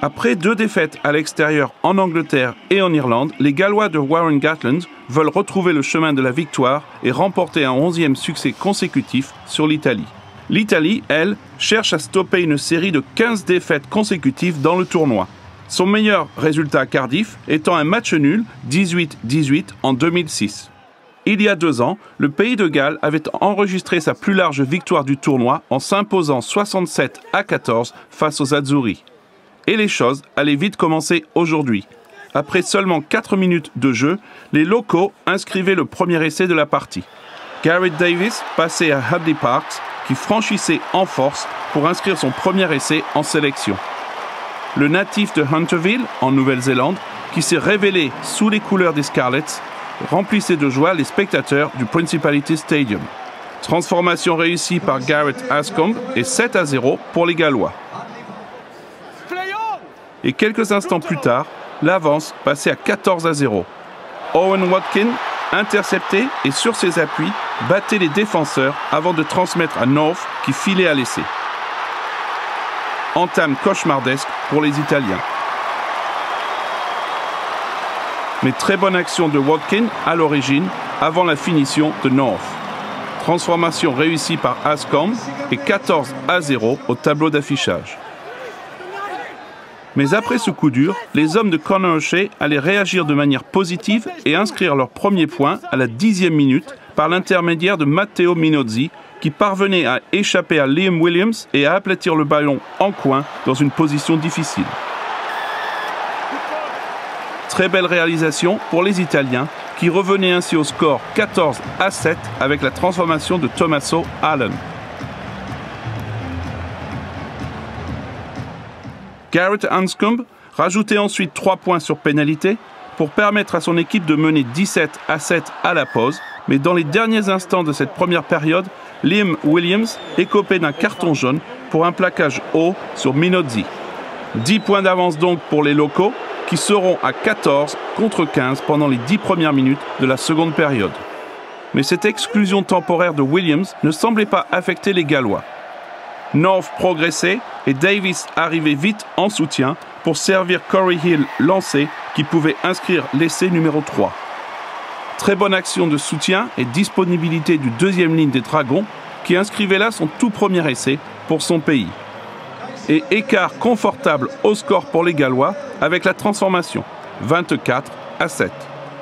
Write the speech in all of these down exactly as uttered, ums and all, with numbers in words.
Après deux défaites à l'extérieur en Angleterre et en Irlande, les Gallois de Warren Gatland veulent retrouver le chemin de la victoire et remporter un onzième succès consécutif sur l'Italie. L'Italie, elle, cherche à stopper une série de quinze défaites consécutives dans le tournoi. Son meilleur résultat à Cardiff étant un match nul dix-huit dix-huit en deux mille six. Il y a deux ans, le pays de Galles avait enregistré sa plus large victoire du tournoi en s'imposant soixante-sept à quatorze face aux Azzurri. Et les choses allaient vite commencer aujourd'hui. Après seulement quatre minutes de jeu, les locaux inscrivaient le premier essai de la partie. Gareth Davis passait à Hadley Parks, qui franchissait en force pour inscrire son premier essai en sélection. Le natif de Hunterville, en Nouvelle-Zélande, qui s'est révélé sous les couleurs des Scarlets, remplissait de joie les spectateurs du Principality Stadium. Transformation réussie par Gareth Anscombe et sept à zéro pour les Gallois. Et quelques instants plus tard, l'avance passait à quatorze à zéro. Owen Watkin, intercepté et sur ses appuis, battait les défenseurs avant de transmettre à North qui filait à l'essai. Entame cauchemardesque pour les Italiens. Mais très bonne action de Watkin à l'origine avant la finition de North. Transformation réussie par Anscombe et quatorze à zéro au tableau d'affichage. Mais après ce coup dur, les hommes de Conor O'Shea allaient réagir de manière positive et inscrire leur premier point à la dixième minute par l'intermédiaire de Matteo Minozzi, qui parvenait à échapper à Liam Williams et à aplatir le ballon en coin dans une position difficile. Très belle réalisation pour les Italiens, qui revenaient ainsi au score quatorze à sept avec la transformation de Tommaso Allen. Gareth Anscombe rajoutait ensuite trois points sur pénalité pour permettre à son équipe de mener dix-sept à sept à la pause, mais dans les derniers instants de cette première période, Liam Williams écopait d'un carton jaune pour un plaquage haut sur Minozzi. dix points d'avance donc pour les locaux, qui seront à quatorze contre quinze pendant les dix premières minutes de la seconde période. Mais cette exclusion temporaire de Williams ne semblait pas affecter les Gallois. North progressait et Davis arrivait vite en soutien pour servir Corey Hill lancé qui pouvait inscrire l'essai numéro trois. Très bonne action de soutien et disponibilité du deuxième ligne des Dragons qui inscrivait là son tout premier essai pour son pays. Et écart confortable au score pour les Gallois avec la transformation vingt-quatre à sept.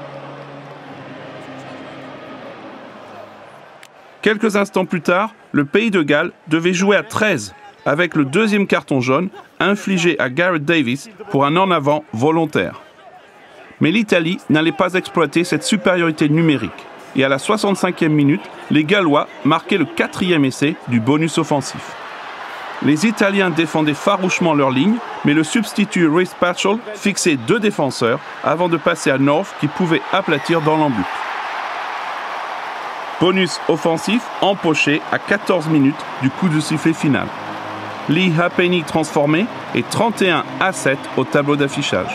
Quelques instants plus tard, le pays de Galles devait jouer à treize avec le deuxième carton jaune infligé à Gareth Davis pour un en avant volontaire. Mais l'Italie n'allait pas exploiter cette supériorité numérique et à la soixante-cinquième minute, les Gallois marquaient le quatrième essai du bonus offensif. Les Italiens défendaient farouchement leur ligne, mais le substitut Rhys Patchell fixait deux défenseurs avant de passer à North qui pouvait aplatir dans l'embut. Bonus offensif empoché à quatorze minutes du coup de sifflet final. Lee Halfpenny transformé et trente et un à sept au tableau d'affichage.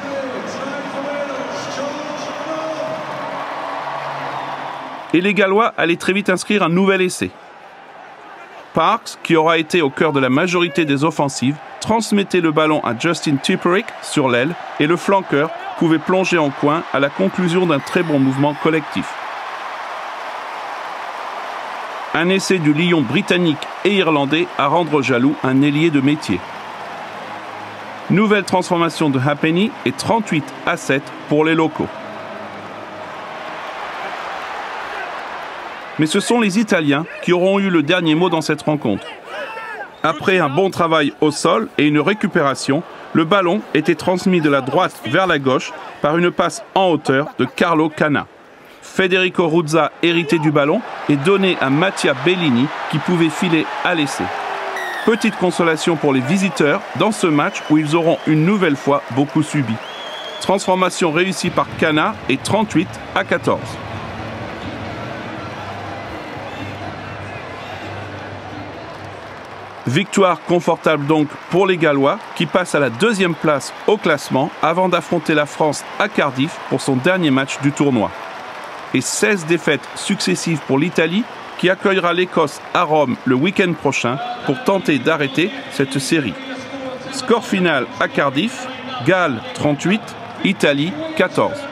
Et les Gallois allaient très vite inscrire un nouvel essai. Parks, qui aura été au cœur de la majorité des offensives, transmettait le ballon à Justin Tipuric sur l'aile et le flanqueur pouvait plonger en coin à la conclusion d'un très bon mouvement collectif. Un essai du lion britannique et irlandais à rendre jaloux un ailier de métier. Nouvelle transformation de Halfpenny et trente-huit à sept pour les locaux. Mais ce sont les Italiens qui auront eu le dernier mot dans cette rencontre. Après un bon travail au sol et une récupération, le ballon était transmis de la droite vers la gauche par une passe en hauteur de Carlo Canna. Federico Ruzza héritait du ballon et donnait à Mattia Bellini qui pouvait filer à l'essai. Petite consolation pour les visiteurs dans ce match où ils auront une nouvelle fois beaucoup subi. Transformation réussie par Canna et trente-huit à quatorze. Victoire confortable donc pour les Gallois qui passent à la deuxième place au classement avant d'affronter la France à Cardiff pour son dernier match du tournoi. Et seize défaites successives pour l'Italie qui accueillera l'Écosse à Rome le week-end prochain pour tenter d'arrêter cette série. Score final à Cardiff, Galles trente-huit, Italie quatorze.